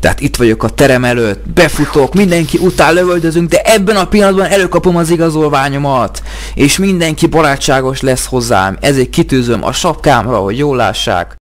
Tehát itt vagyok a terem előtt, befutok, mindenki után lövöldözünk, de ebben a pillanatban előkapom az igazolványomat, és mindenki barátságos lesz hozzám, ezért kitűzöm a sapkámra, hogy jól lássák.